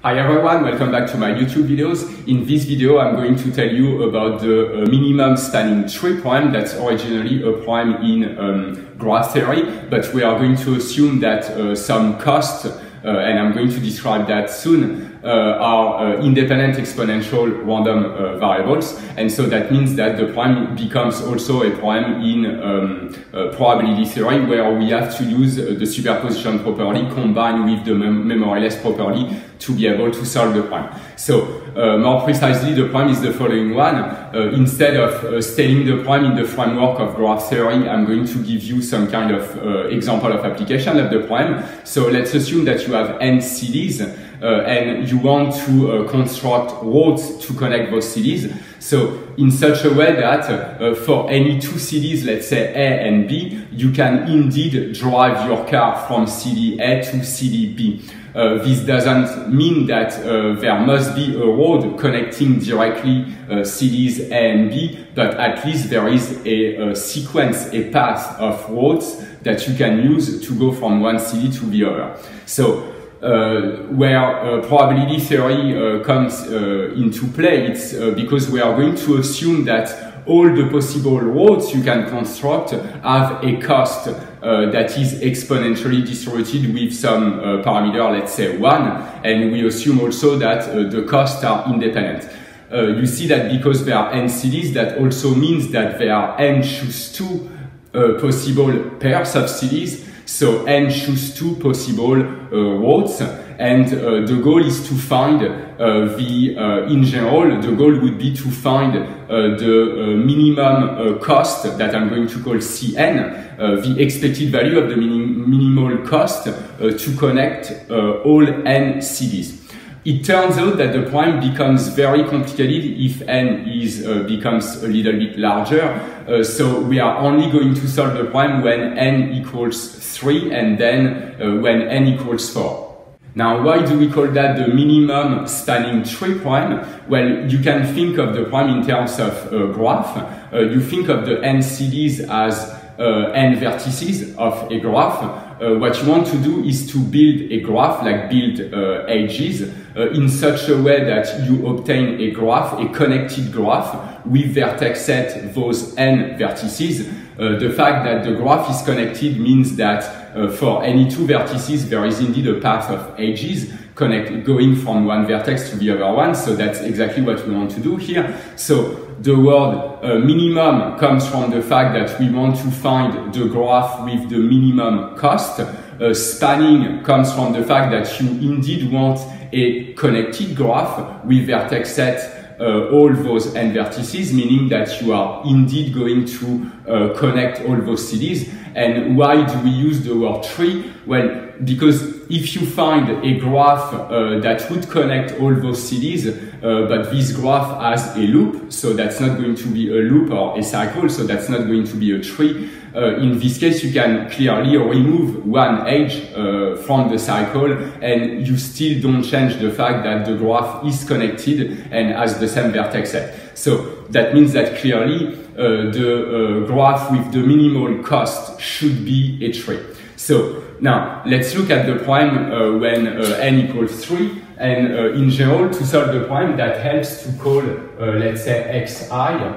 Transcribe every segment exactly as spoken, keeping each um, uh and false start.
Hi everyone, welcome back to my YouTube videos. In this video, I'm going to tell you about the uh, minimum spanning tree prime that's originally a prime in um, graph theory, but we are going to assume that uh, some cost, uh, and I'm going to describe that soon, uh, are uh, independent exponential random uh, variables, and so that means that the prime becomes also a prime in um, uh, probability theory, where we have to use uh, the superposition property combined with the mem memoryless property to be able to solve the prime. So uh, more precisely, the prime is the following one. Uh, instead of uh, stating the prime in the framework of graph theory, I'm going to give you some kind of uh, example of application of the prime. So let's assume that you have n C Ds uh, and you want to uh, construct roads to connect those C Ds. So in such a way that uh, for any two C Ds, let's say A and B, you can indeed drive your car from C D A to C D B. Uh, this doesn't mean that uh, there must be a road connecting directly uh, C Ds A and B, but at least there is a, a sequence, a path of roads that you can use to go from one C D to the other. So uh, where uh, probability theory uh, comes uh, into play, it's uh, because we are going to assume that all the possible roads you can construct have a cost uh, that is exponentially distributed with some uh, parameter, let's say one, and we assume also that uh, the costs are independent. Uh, you see that because there are n C Ds, that also means that there are n choose two uh, possible pairs of C Ds, so n choose two possible uh, roads, and uh, the goal is to find uh, the, uh, in general, the goal would be to find uh, the uh, minimum uh, cost that I'm going to call C N, uh, the expected value of the minim minimal cost uh, to connect uh, all n C Ds. It turns out that the prime becomes very complicated if n is uh, becomes a little bit larger. Uh, so we are only going to solve the prime when n equals three and then uh, when n equals four. Now, why do we call that the minimum spanning tree prime? Well, you can think of the prime in terms of uh, graph. Uh, you think of the n C Ds as uh, n vertices of a graph. Uh, what you want to do is to build a graph, like build uh, edges, uh, in such a way that you obtain a graph, a connected graph, with vertex set those n vertices. Uh, the fact that the graph is connected means that uh, for any two vertices, there is indeed a path of edges connect, going from one vertex to the other one. So that's exactly what we want to do here. So the word uh, minimum comes from the fact that we want to find the graph with the minimum cost. Uh, spanning comes from the fact that you indeed want a connected graph with vertex set Uh, all those n vertices, meaning that you are indeed going to uh, connect all those C Ds. And why do we use the word tree? Well, because if you find a graph uh, that would connect all those C Ds, uh, but this graph has a loop, so that's not going to be a loop or a cycle, so that's not going to be a tree. Uh, in this case, you can clearly remove one edge uh, from the cycle, and you still don't change the fact that the graph is connected and has the same vertex set. So that means that clearly uh, the uh, graph with the minimal cost should be a tree. So now let's look at the prime uh, when uh, n equals three, and uh, in general, to solve the prime, that helps to call, uh, let's say, xi,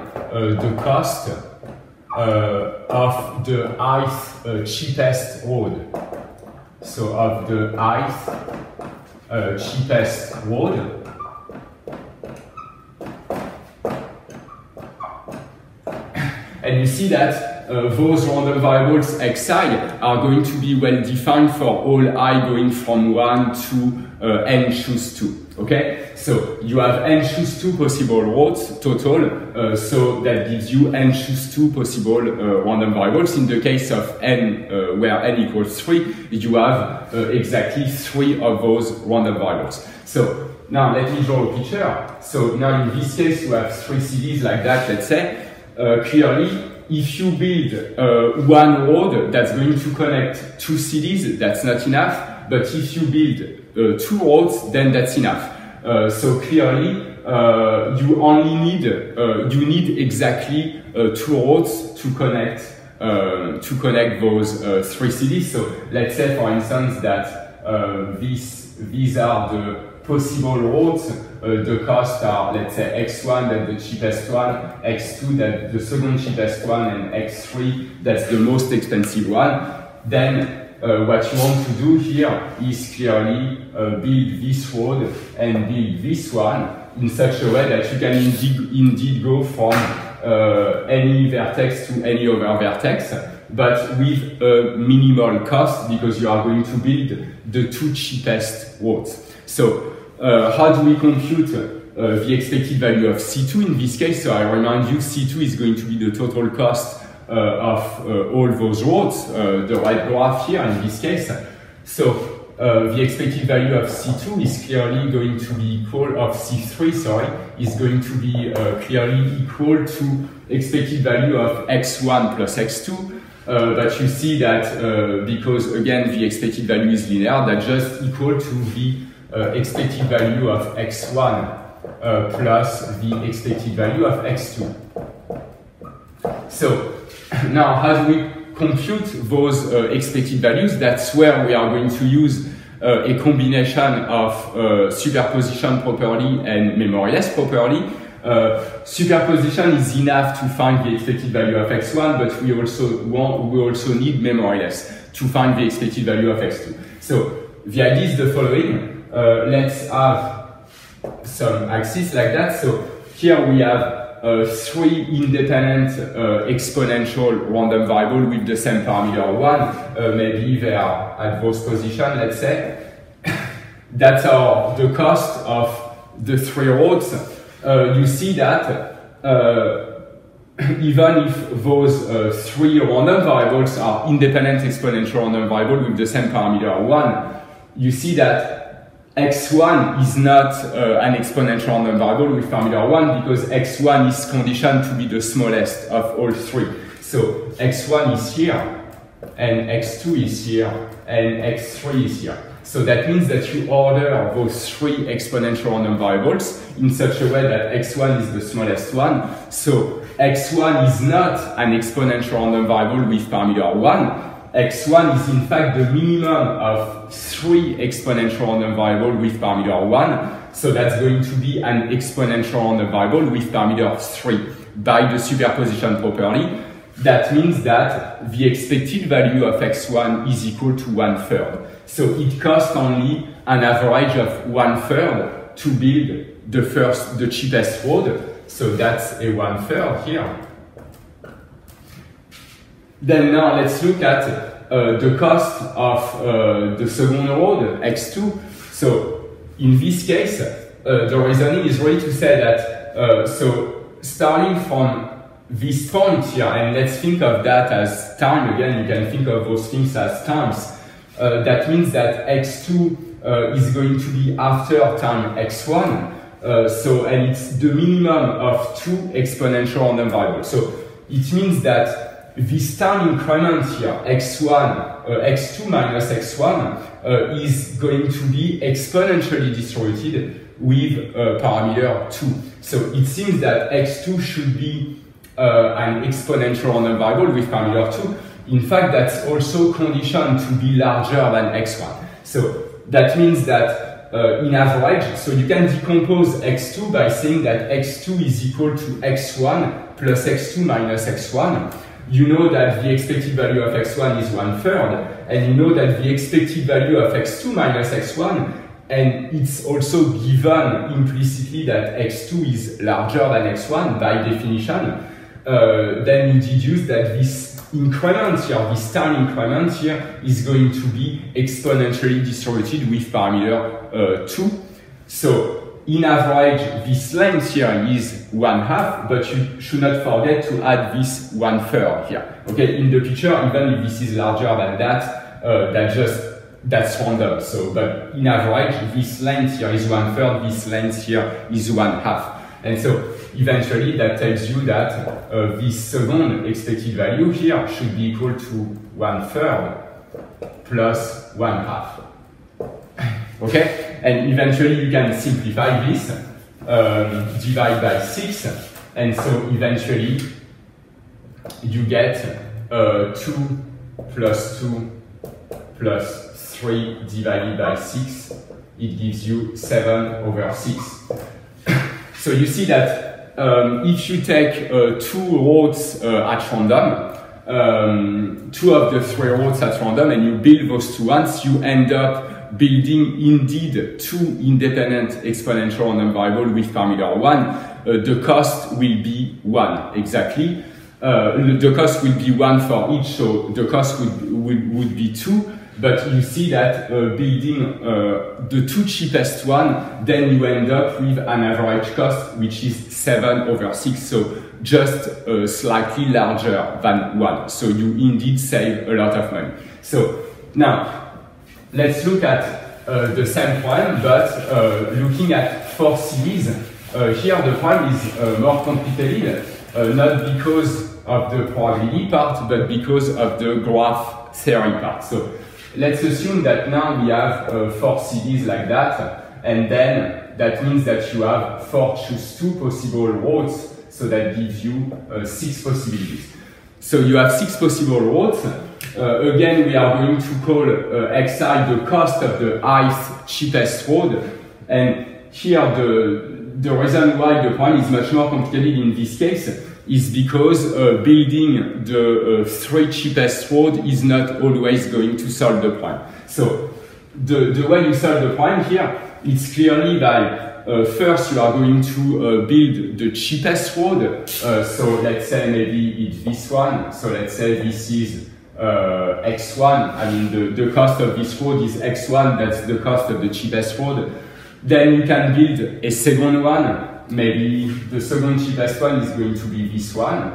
uh, the cost Uh, of the ith uh, cheapest road. So of the ith uh, cheapest road. And you see that uh, those random variables xi are going to be well defined for all I going from one to uh, n choose two. Okay, so you have n choose two possible roads total, uh, so that gives you n choose two possible uh, random variables. In the case of n, uh, where n equals three, you have uh, exactly three of those random variables. So now let me draw a picture. So now in this case, you have three C Ds like that, let's say. Uh, clearly, if you build uh, one road that's going to connect two C Ds, that's not enough. But if you build uh, two roads, then that's enough. Uh, so clearly, uh, you only need uh, you need exactly uh, two roads to connect uh, to connect those uh, three C Ds. So let's say, for instance, that uh, this these are the possible routes. Uh, the costs are, let's say, x one, that's the cheapest one, x two, that's the second cheapest one, and x three, that's the most expensive one. Then uh, what you want to do here is clearly uh, build this road and build this one in such a way that you can indeed, indeed go from uh, any vertex to any other vertex, but with a minimal cost because you are going to build the two cheapest roads. So uh, how do we compute uh, the expected value of C two in this case? So I remind you, C two is going to be the total cost uh, of uh, all those roads, uh, the right graph here in this case. So Uh, the expected value of C two is clearly going to be equal, of C three, sorry, is going to be uh, clearly equal to expected value of x one plus x two. Uh, but you see that uh, because again the expected value is linear, that's just equal to the uh, expected value of x one uh, plus the expected value of x two. So now how do we compute those uh, expected values? That's where we are going to use uh, a combination of uh, superposition properly and memoryless properly. Uh, superposition is enough to find the expected value of x one, but we also want, we also need memoryless to find the expected value of x two. So the idea is the following. Uh, let's have some axes like that. So here we have Uh, three independent uh, exponential random variables with the same parameter one. Uh, maybe they are at those positions, let's say. That's our, the cost of the three roads. Uh, you see that uh, even if those uh, three random variables are independent exponential random variables with the same parameter one, you see that x one is not uh, an exponential random variable with parameter one because x one is conditioned to be the smallest of all three. So x one is here, and x two is here, and x three is here. So that means that you order those three exponential random variables in such a way that x one is the smallest one. So x one is not an exponential random variable with parameter one. x one is in fact the minimum of three exponential random variables with parameter one. So that's going to be an exponential random variable with parameter three by the superposition property. That means that the expected value of x one is equal to one third. So it costs only an average of one third to build the first, the cheapest road. So that's a one third here. Then now let's look at uh, the cost of uh, the second road, x two. So in this case, uh, the reasoning is really to say that, uh, so starting from this point here, and let's think of that as time, again, you can think of those things as times. Uh, that means that x two uh, is going to be after time x one. Uh, so, and it's the minimum of two exponential random variables. So it means that this time increment here, x one, uh, x two minus x one, uh, is going to be exponentially distributed with uh, parameter two. So it seems that x two should be uh, an exponential random variable with parameter two. In fact, that's also conditioned to be larger than x one. So that means that uh, in average, so you can decompose x two by saying that x two is equal to x one plus x two minus x one. You know that the expected value of x one is one third, and you know that the expected value of x two minus x one, and it's also given implicitly that x two is larger than x one by definition. Uh, then you deduce that this increment here, this time increment here, is going to be exponentially distributed with parameter uh, two. So in average, this length here is one half, but you should not forget to add this one third here. Okay, in the picture, even if this is larger than that, uh, that just that's random. So, but in average, this length here is one third, this length here is one half, and so eventually that tells you that uh, this second expected value here should be equal to one third plus one half. Okay. And eventually you can simplify this, um, divide by six, and so eventually you get uh, two plus two plus three divided by six it gives you seven over six. So you see that um, if you take uh, two rows uh, at random, um, two of the three rows at random, and you build those two ones, you end up building indeed two independent exponential random variables with parameter one. Uh, the cost will be one exactly. Uh, the cost will be one for each, so the cost would, would, would be two. But you see that uh, building uh, the two cheapest one, then you end up with an average cost which is seven over six, so just uh, slightly larger than one. So you indeed save a lot of money. So now let's look at uh, the same problem, but uh, looking at four series. Uh, here the problem is uh, more complicated, uh, not because of the probability part, but because of the graph theory part. So let's assume that now we have uh, four C Ds like that, and then that means that you have four choose two possible routes, so that gives you uh, six possibilities. So you have six possible routes. Uh, again, we are going to call uh, xi the cost of the ith cheapest road, and here the, the reason why the problem is much more complicated in this case is because uh, building the uh, three cheapest road is not always going to solve the problem. So the, the way you solve the problem here, it's clearly by uh, first you are going to uh, build the cheapest road. Uh, so let's say maybe it's this one. So let's say this is uh, x one. I mean the, the cost of this road is x one, that's the cost of the cheapest road. Then you can build a second one. Maybe the second cheapest one is going to be this one.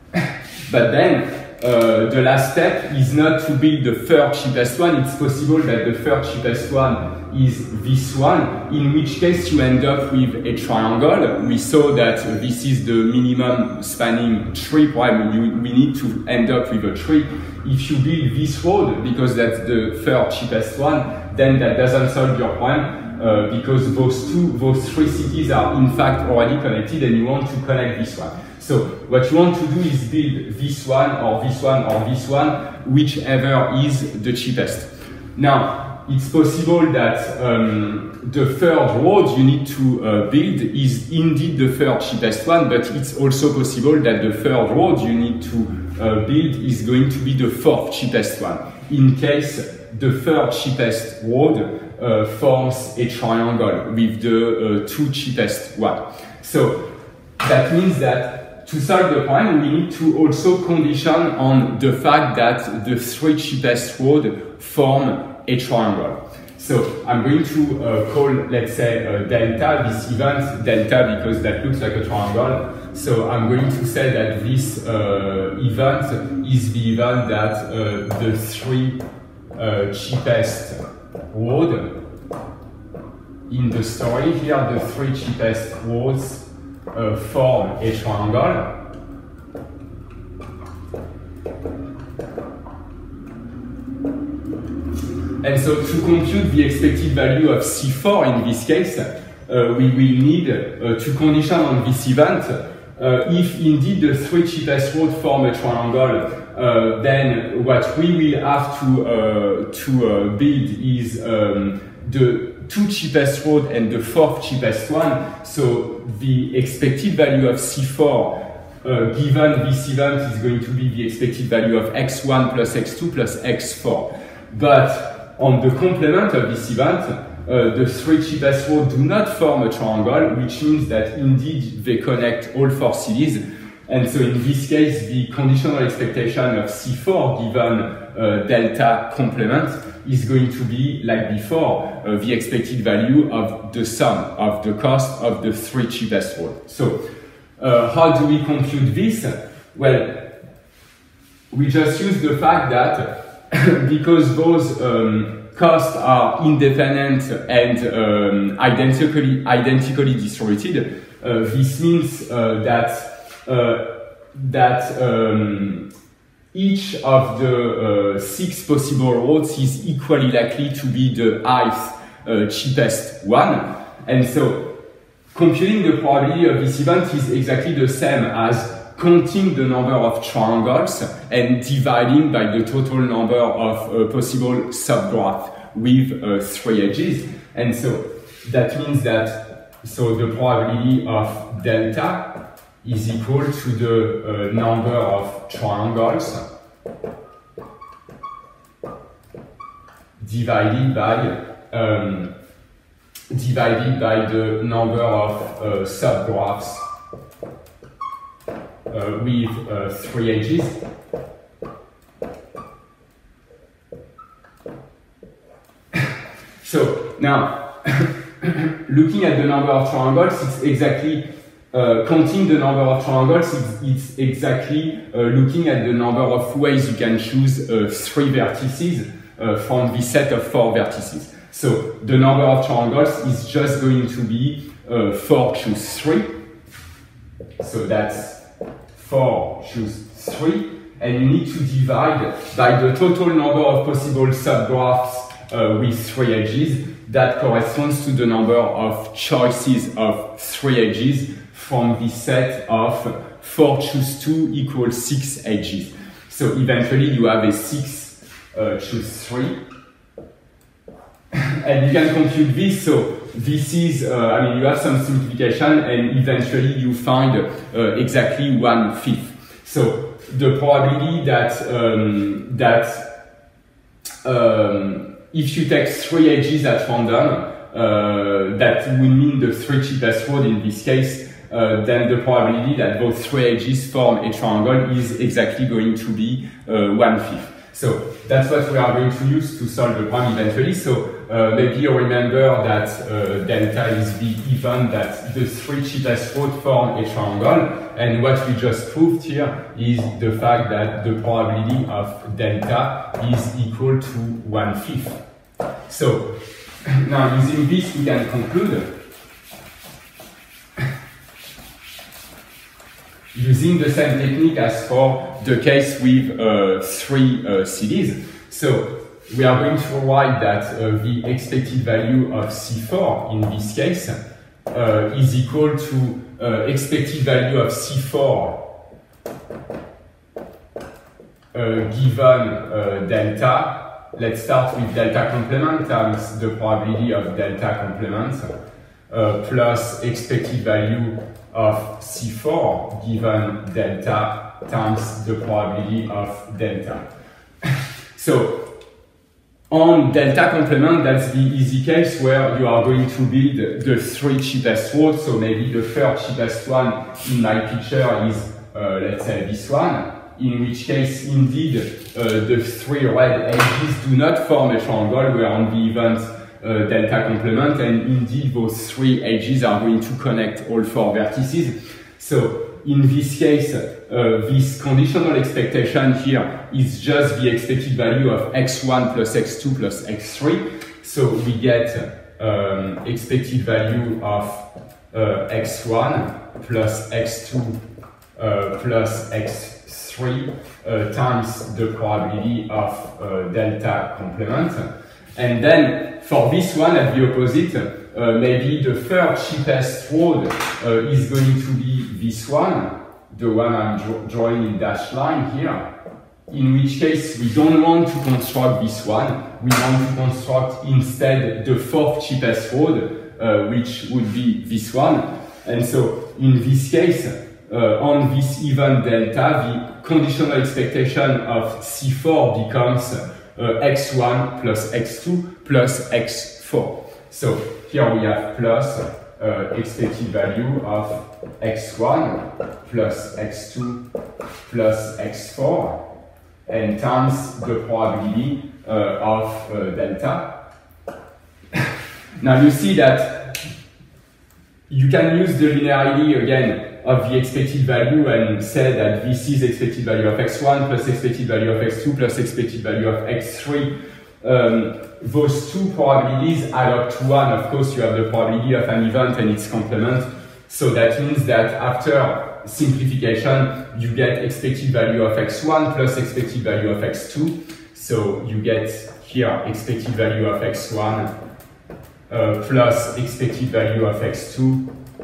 But then uh, the last step is not to build the third cheapest one. It's possible that the third cheapest one is this one, in which case you end up with a triangle. We saw that this is the minimum spanning tree problem. You, we need to end up with a tree. If you build this road, because that's the third cheapest one, then that doesn't solve your problem. Uh, because those two, those three cities are in fact already connected, and you want to connect this one. So what you want to do is build this one, or this one, or this one, whichever is the cheapest. Now, it's possible that um, the third road you need to uh, build is indeed the third cheapest one, but it's also possible that the third road you need to uh, build is going to be the fourth cheapest one, in case the third cheapest road Uh, forms a triangle with the uh, two cheapest one. So that means that to solve the problem, we need to also condition on the fact that the three cheapest road form a triangle. So I'm going to uh, call, let's say, uh, delta, this event delta, because that looks like a triangle. So I'm going to say that this uh, event is the event that uh, the three uh, cheapest road in the story here, the three cheapest roads uh, form a triangle. And so to compute the expected value of C four in this case, uh, we will need uh, to condition on this event. Uh, if indeed the three cheapest roads form a triangle, uh, then what we will have to, uh, to uh, build is um, the two cheapest road and the fourth cheapest one. So the expected value of C four uh, given this event is going to be the expected value of x one plus x two plus x four. But on the complement of this event, Uh, the three cheapest roads do not form a triangle, which means that indeed they connect all four cities. And so in this case, the conditional expectation of C four given uh, delta complement is going to be, like before, uh, the expected value of the sum of the cost of the three cheapest roads. So uh, how do we compute this? Well, we just use the fact that because those um, costs are independent and um, identically, identically distributed, uh, this means uh, that, uh, that um, each of the uh, six possible roads is equally likely to be the ith uh, cheapest one. And so computing the probability of this event is exactly the same as counting the number of triangles and dividing by the total number of uh, possible subgraphs with uh, three edges. And so that means that, so the probability of delta is equal to the uh, number of triangles divided by um, divided by the number of uh, subgraphs uh, with uh, three edges. So now, looking at the number of triangles, it's exactly uh, counting the number of triangles. It's, it's exactly uh, looking at the number of ways you can choose uh, three vertices uh, from this set of four vertices. So the number of triangles is just going to be uh, four choose three. So that's four choose three, and you need to divide by the total number of possible subgraphs Uh, with three edges. That corresponds to the number of choices of three edges from the set of four choose two equals six edges. So eventually you have a six uh, choose three. And you can compute this, so this is, uh, I mean, you have some simplification and eventually you find uh, exactly one fifth. So the probability that, um, that um, if you take three edges at random, uh, that would mean the three cheapest road in this case, uh, then the probability that those three edges form a triangle is exactly going to be uh, one fifth. So that's what we are going to use to solve the problem eventually. So uh, maybe you remember that uh, delta is the event that the three cheapest roads form a triangle. And what we just proved here is the fact that the probability of delta is equal to one fifth. So now using this we can conclude using the same technique as for the case with uh, three uh, C Ds. So we are going to write that uh, the expected value of C four in this case uh, is equal to uh, expected value of C four uh, given uh, delta. Let's start with delta complement times the probability of delta complement uh, plus expected value of C four given delta times the probability of delta. So on delta complement, that's the easy case where you are going to build the three cheapest roads. So maybe the third cheapest one in my picture is, uh, let's say, this one. In which case, indeed, uh, the three red edges do not form a triangle. We are on the event uh, delta complement, and indeed, those three edges are going to connect all four vertices. So in this case, uh, this conditional expectation here is just the expected value of x one plus x two plus x three. So we get um, expected value of uh, x one plus x two uh, plus x three uh, times the probability of uh, delta complement. And then for this one at the opposite, uh, maybe the third cheapest road uh, is going to be this one, the one I'm draw drawing in dashed line here, in which case we don't want to construct this one, we want to construct instead the fourth cheapest road, uh, which would be this one. And so in this case, uh, on this even delta, the conditional expectation of C four becomes uh, x one plus x two plus x four. So here we have plus uh, expected value of x one plus x two plus x four and times the probability uh, of uh, delta. Now you see that you can use the linearity again of the expected value and say that this is expected value of x one plus expected value of x two plus expected value of x three. Um, those two probabilities add up to one. Of course, you have the probability of an event and its complement. So that means that after simplification, you get expected value of x one plus expected value of x two. So you get here expected value of x one uh, plus expected value of x two.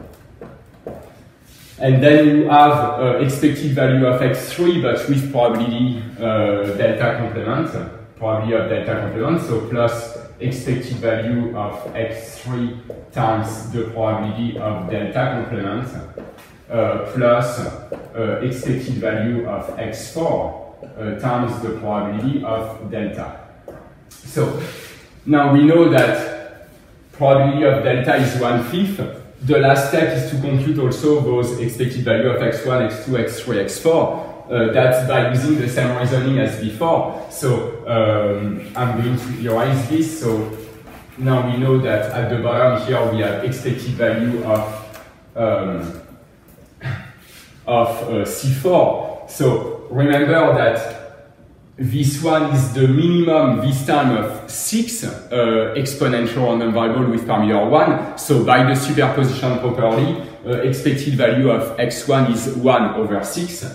And then you have uh, expected value of x three, but with probability uh, delta complement, probability of delta complement, so plus expected value of x three times the probability of delta complement uh, plus uh, expected value of x four uh, times the probability of delta. So now we know that probability of delta is one fifth. The last step is to compute also those expected value of x one, x two, x three, x four. Uh, that's by using the same reasoning as before. So um, I'm going to erase this. So now we know that at the bottom here we have expected value of um, of uh, C four. So remember that this one is the minimum this time of six uh, exponential random variable with parameter one. So by the superposition property, uh, expected value of x one is one over six.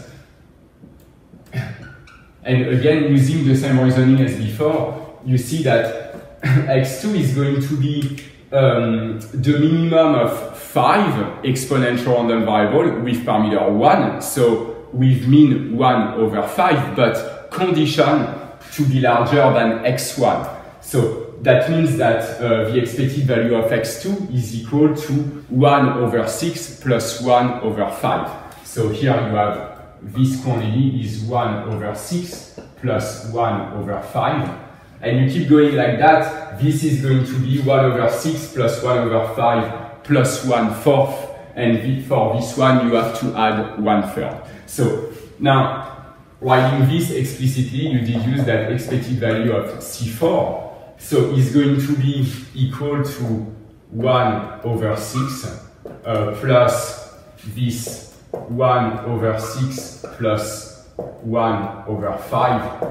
And again, using the same reasoning as before, you see that x two is going to be um, the minimum of five exponential random variable with parameter one. So with mean one over five, but condition to be larger than x one. So that means that uh, the expected value of x two is equal to one over six plus one over five. So here you have this quantity is one over six plus one over five. And you keep going like that. This is going to be one over six plus one over five plus one fourth. And for this one, you have to add one third. So now, writing this explicitly, you deduce that expected value of C four so is going to be equal to one over six uh, plus this one over six plus one over five.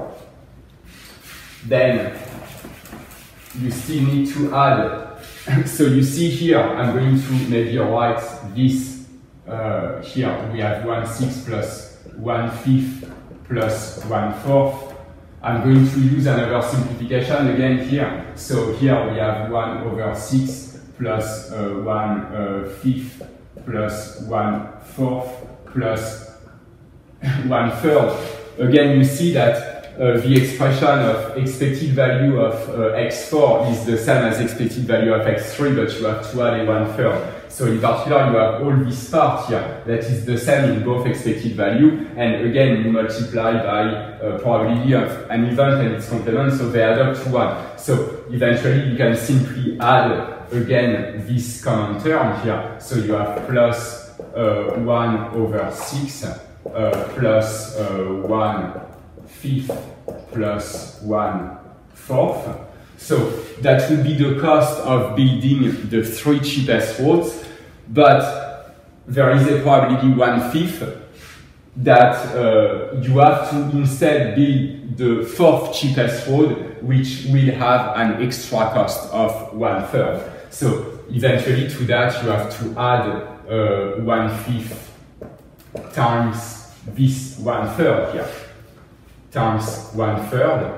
Then you still need to add. So you see here, I'm going to maybe write this uh, here. We have one six plus one fifth plus one fourth. I'm going to use another simplification again here. So here we have one over six plus uh, one uh, fifth plus one fourth plus one third. Again, you see that uh, the expression of expected value of uh, x four is the same as expected value of x three, but you have to add a one third. So in particular, you have all this part here that is the same in both expected value, and again, you multiply by uh, probability of an event and its complement, so they add up to one. So eventually, you can simply add again this common term here. So you have plus uh, one over six uh, plus uh, one fifth plus one fourth. So that would be the cost of building the three cheapest roads, but there is a probability one fifth that uh, you have to instead build the fourth cheapest road, which will have an extra cost of one third. So eventually to that you have to add uh, one fifth times this one third here, times one third.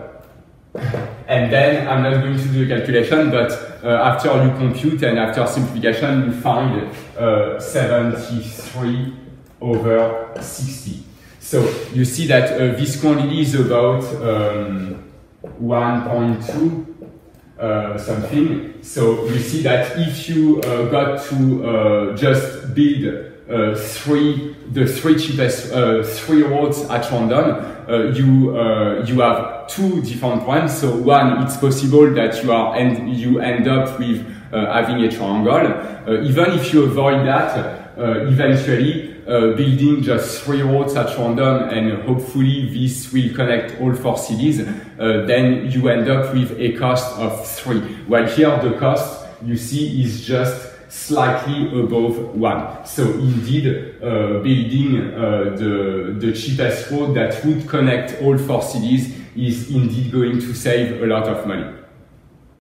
And then I'm not going to do the calculation, but uh, after you compute and after simplification, you find uh, seventy-three over sixty. So you see that uh, this quantity is about um, one point two uh, something. So you see that if you uh, got to uh, just build uh, three, the three cheapest uh, three roads at random, uh, you uh, you have two different ones. So one, it's possible that you are and you end up with uh, having a triangle. Uh, even if you avoid that, uh, eventually uh, building just three roads at random and hopefully this will connect all four cities, uh, then you end up with a cost of three. While here the cost you see is just slightly above one. So indeed, uh, building uh, the, the cheapest road that would connect all four cities is indeed going to save a lot of money.